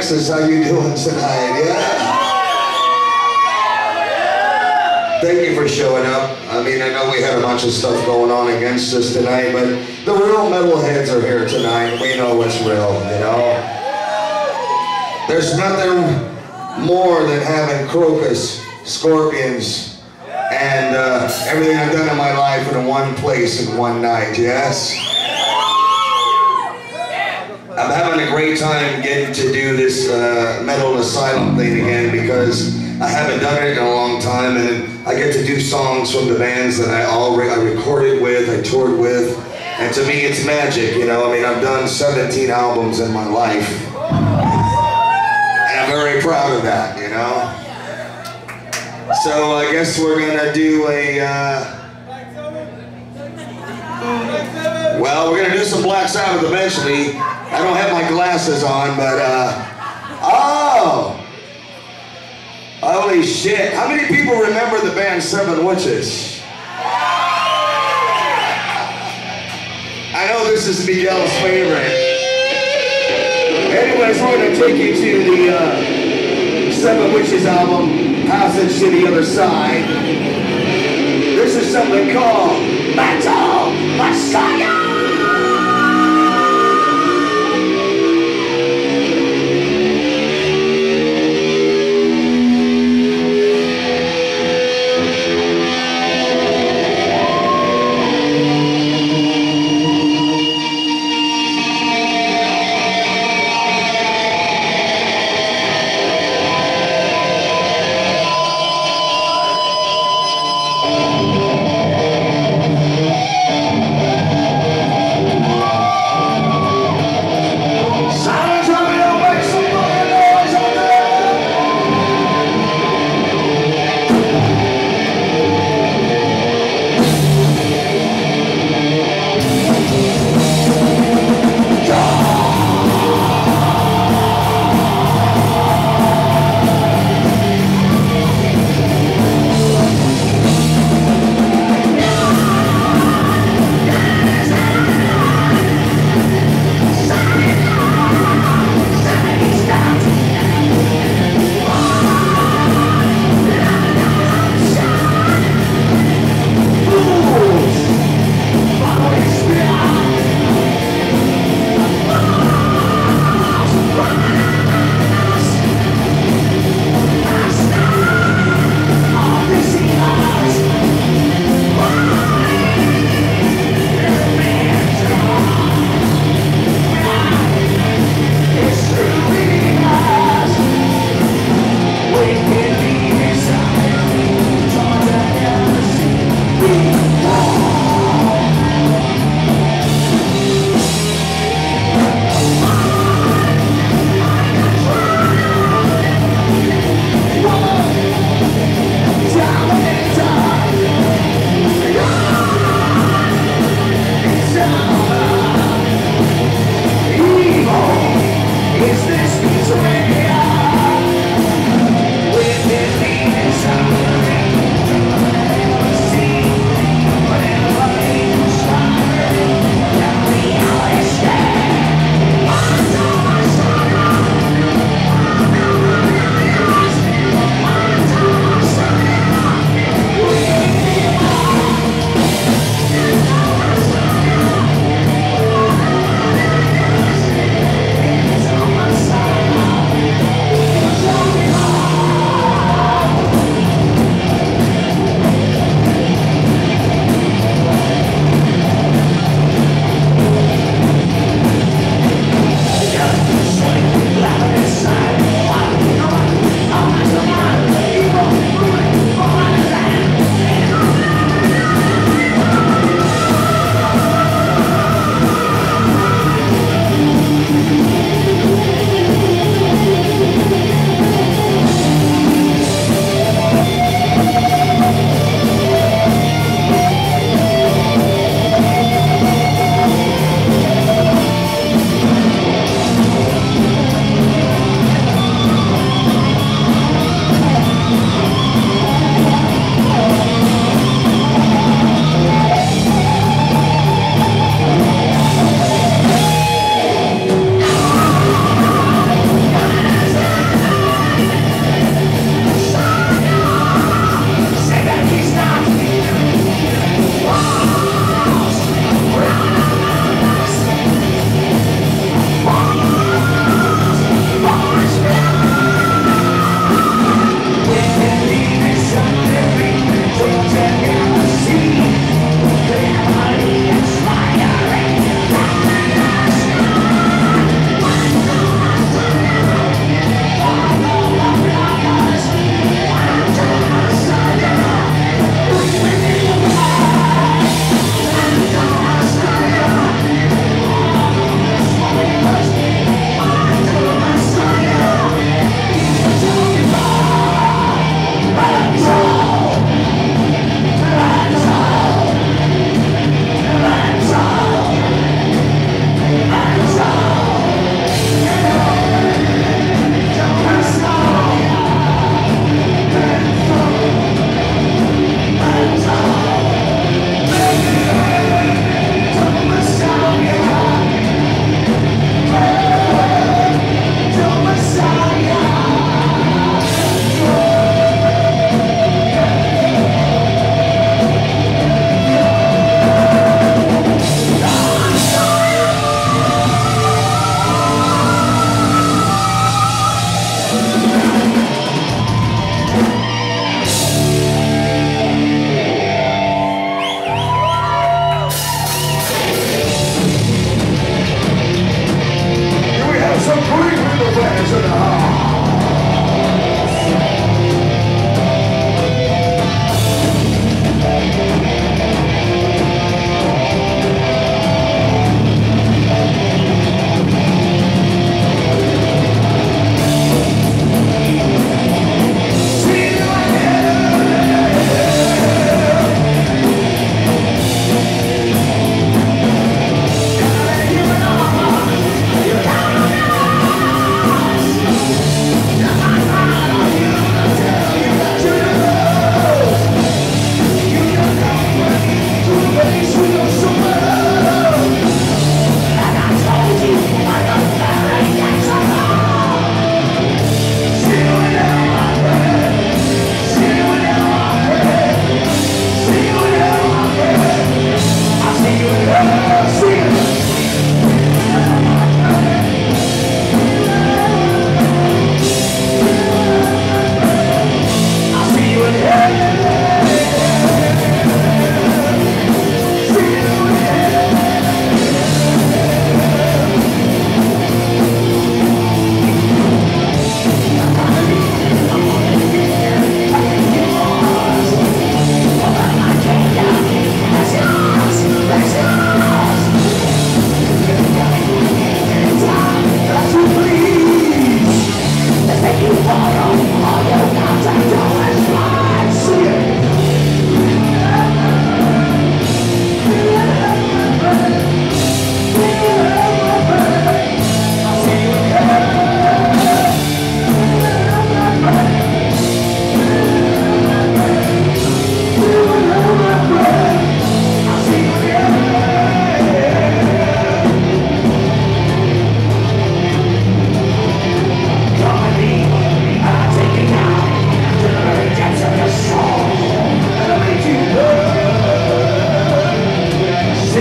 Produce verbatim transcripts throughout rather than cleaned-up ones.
Texas, how you doing tonight? Yeah. Thank you for showing up. I mean, I know we had a bunch of stuff going on against us tonight, but the real metalheads are here tonight. We know what's real, you know? There's nothing more than having Crocus, Scorpions, and uh, everything I've done in my life in one place in one night, yes? I'm having a great time getting to do this uh, Metal Asylum thing again because I haven't done it in a long time, and I get to do songs from the bands that I already I recorded with, I toured with, and to me it's magic, you know? I mean, I've done seventeen albums in my life, and I'm very proud of that, you know? So I guess we're gonna do a, uh, well, we're gonna do some Black Sabbath eventually. I don't have my glasses on, but, uh, oh! Holy shit. How many people remember the band Seven Witches? I know this is Miguel's favorite. Anyways, we're going to take you to the uh, Seven Witches album, Passage to the Other Side. This is something called Metal Messiah!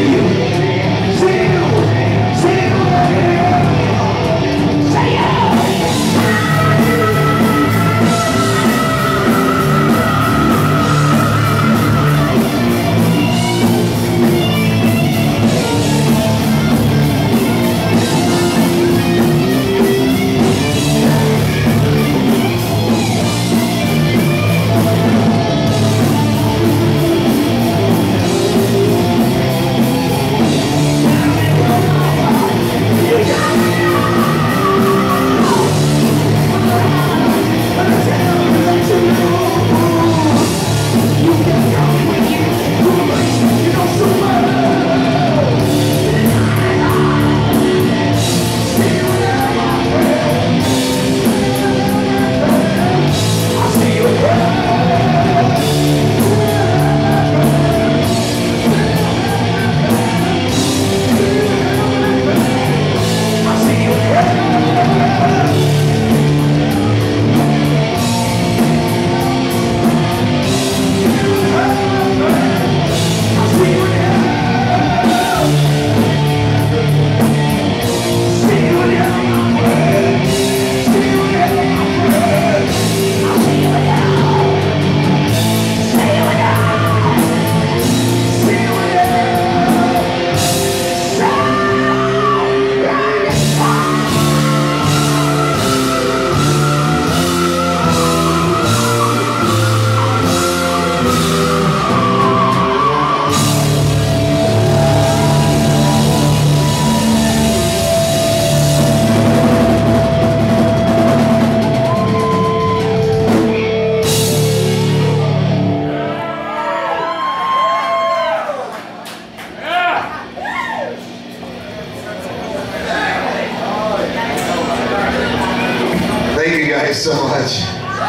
guys so much.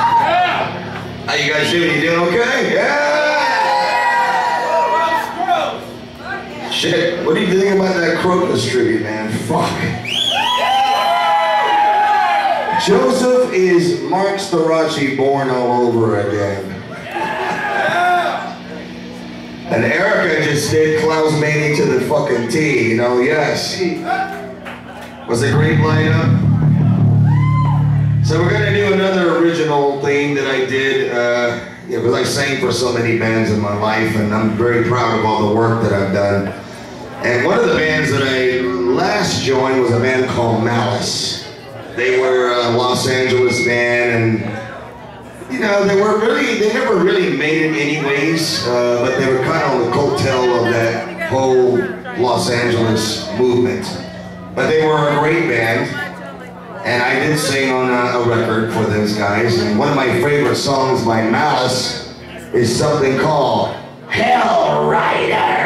How you guys doing? You doing okay? Yeah! Shit, what do you think about that Crocus tribute, man? Fuck. Joseph is Mark Storace born all over again. And Erica just did Klaus Meine to the fucking T, you know, yes. Was a great lineup. So we're gonna do another original thing that I did, uh, yeah, because I sang for so many bands in my life, and I'm very proud of all the work that I've done. And one of the bands that I last joined was a band called Malice. They were a Los Angeles band, and you know, they were really, they never really made it anyways, uh, but they were kind of on the coattail of that whole Los Angeles movement. But they were a great band, and I did sing on a, a record for those guys, and one of my favorite songs by Malice is something called Hell Rider.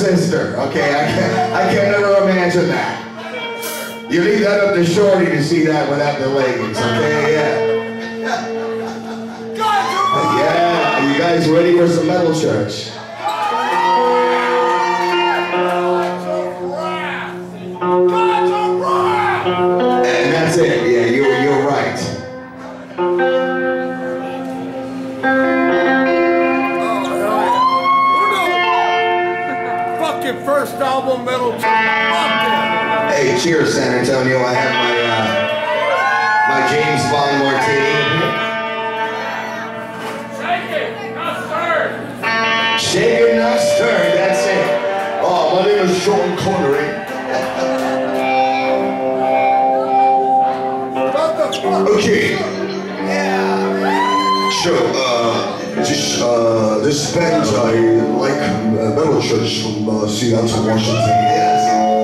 sister. Okay, I can I can never imagine that. You leave that up to Shorty to see that without the leggings. Okay, yeah. Yeah, you guys ready for some metal church? And that's it. Yeah, you're you're right. First album, Metal Church. Hey, cheers, San Antonio. I have my uh, my James Bond martini. Shake it, not stirred. Shake it, not stirred. That's it. Oh, my name is Sean Connery. What the fuck? Okay. Yeah. Sure. Uh, just uh, this band I like. Uh, Metal Church from uh, Seattle, Washington. Yes.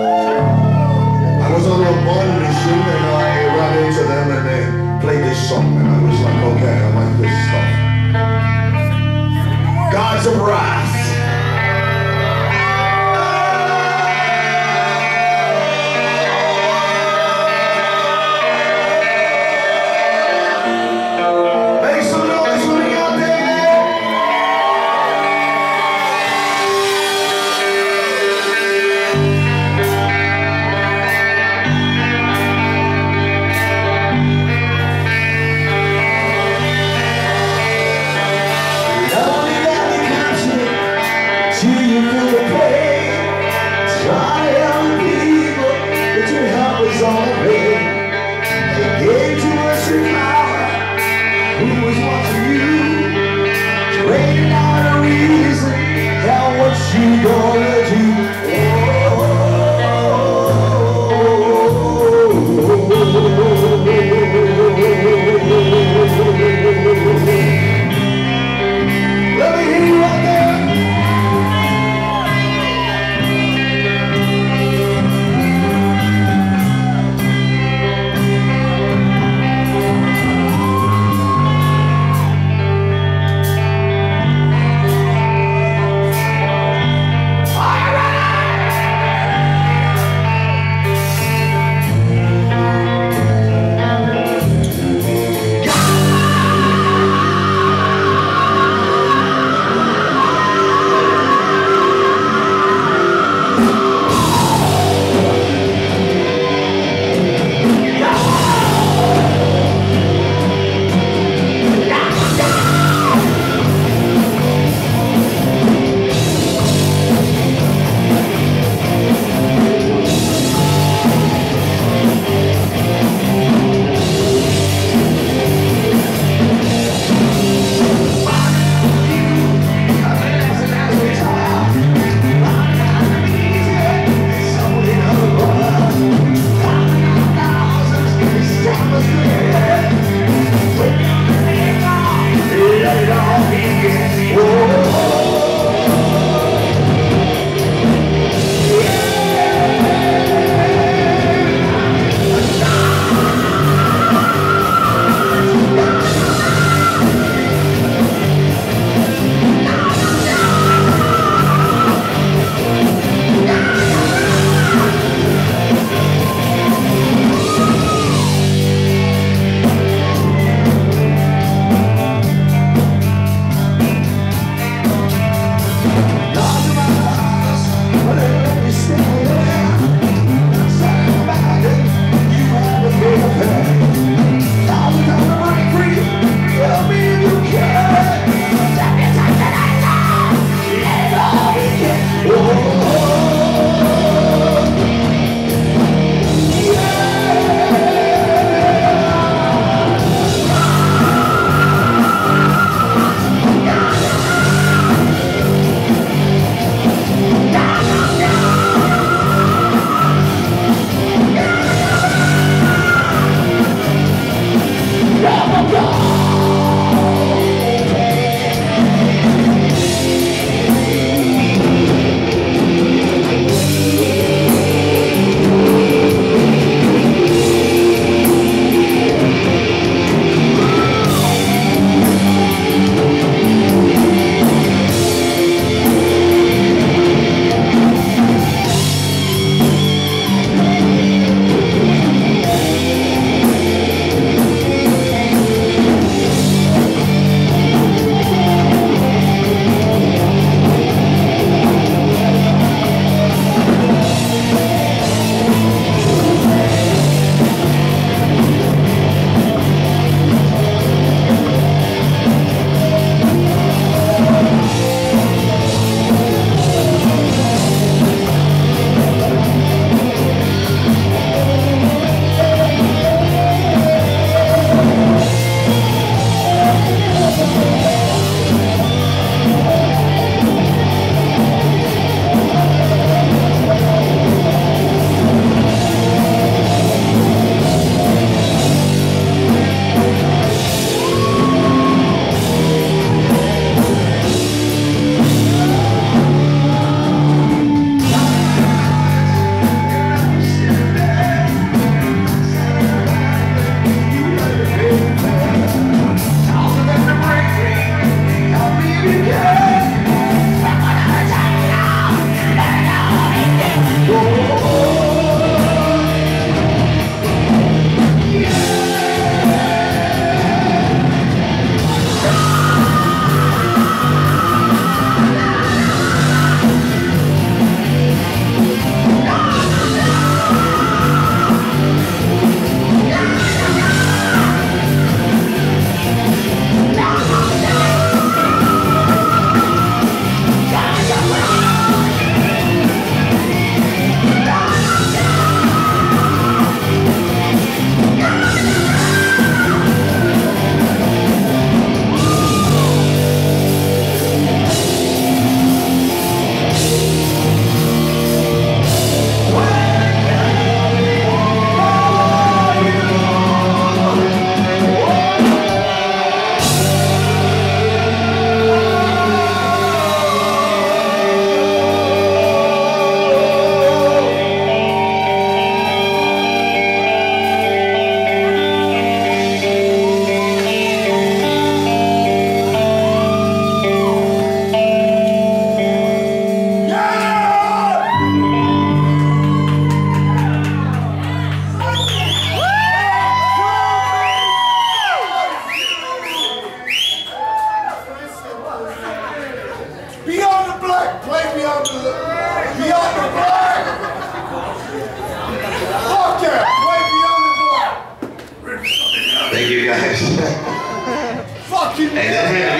I was on a bond mission and I ran into them and they played this song and I was like, okay, I like this stuff. Gods of Wrath.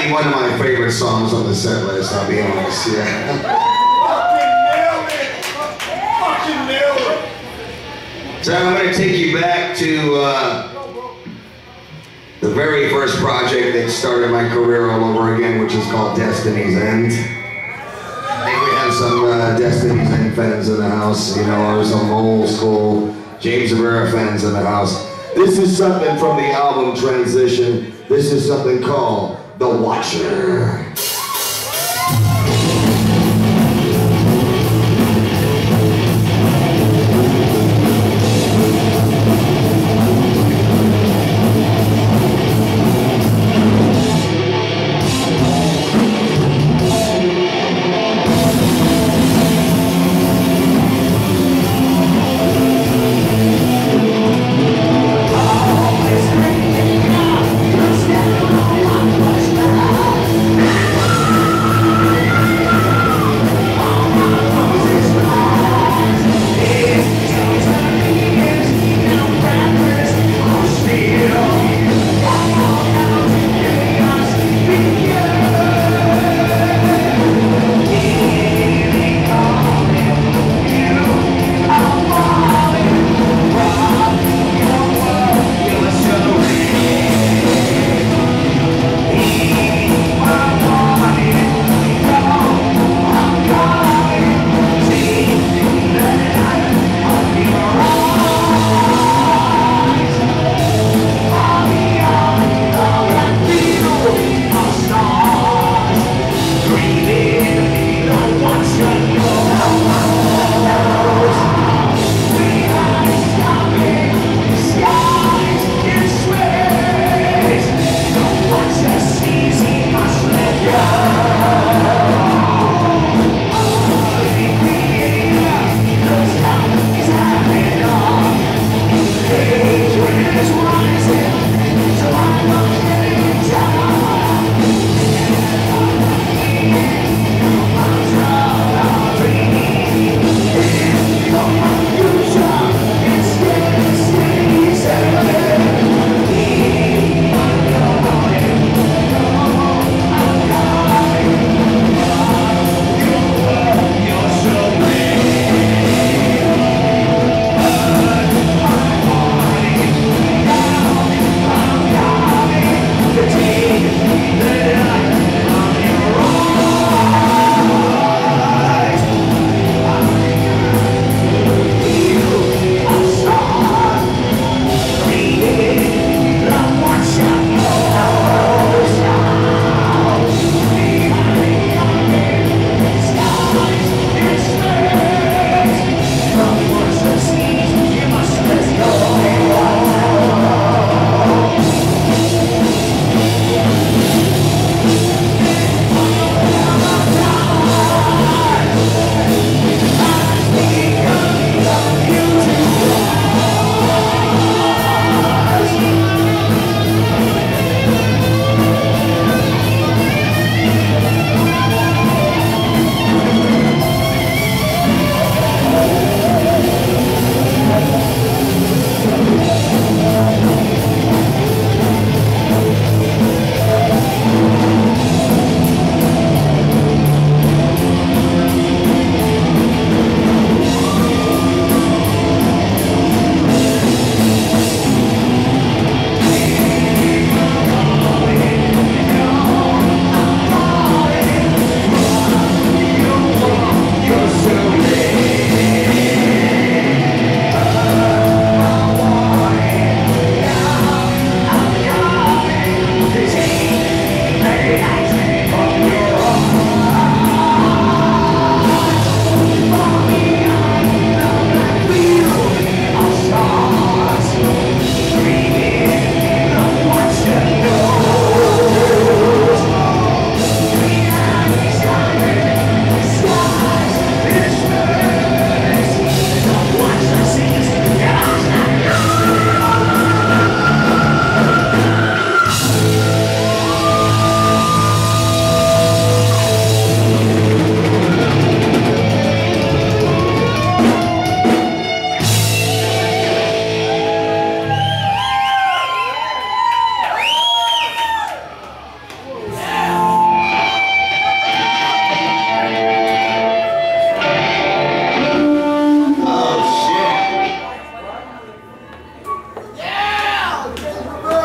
be one of my favorite songs on the set list, I'll be honest, yeah. Fucking nailed it! So I'm going to take you back to uh, the very first project that started my career all over again, which is called Destiny's End. I think we have some uh, Destiny's End fans in the house, you know, or some old school James Rivera fans in the house. This is something from the album Transition. This is something called The Watcher. Always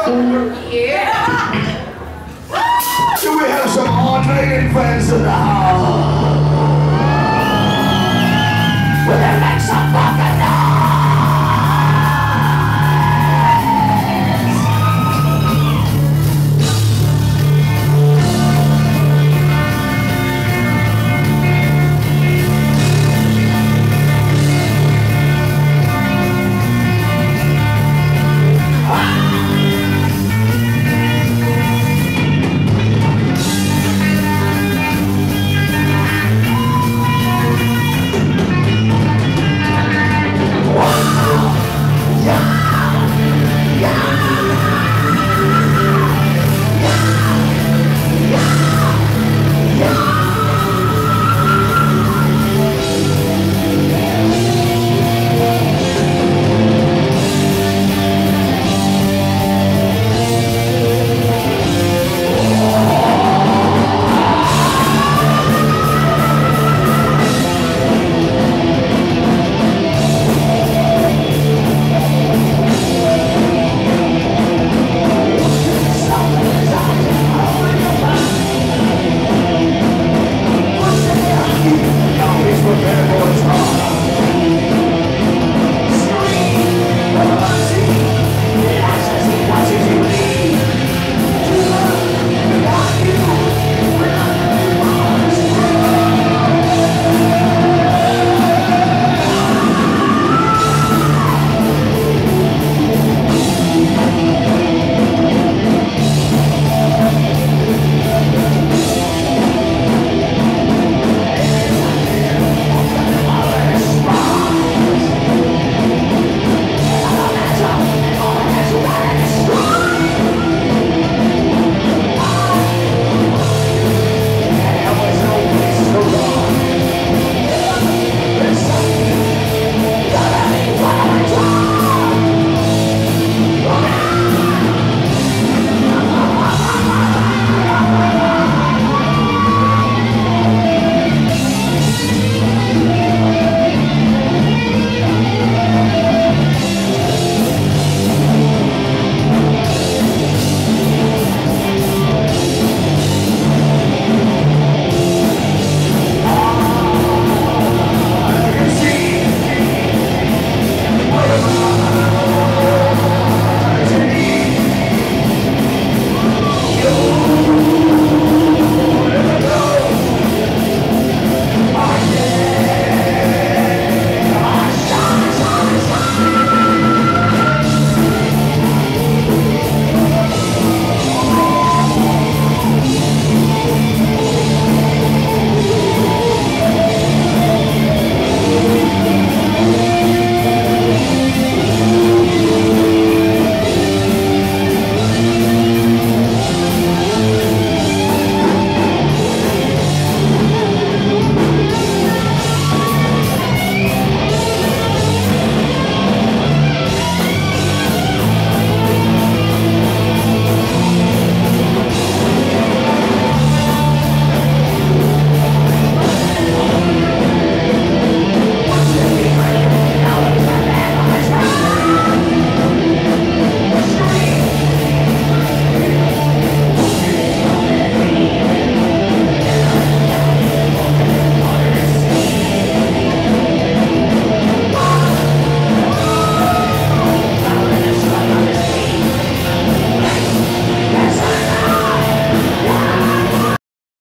Yeah. Do we have some Iron Maiden fans in the house?